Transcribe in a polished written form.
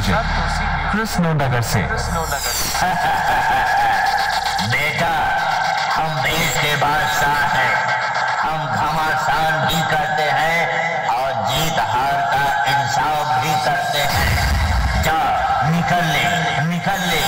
Music Krishnanagar से। बेटा, हम देश के बादशाह हैं। हम घमासान भी करते हैं और जीत हार का इंसाफ भी करते हैं। जा, निकल ले, निकल ले।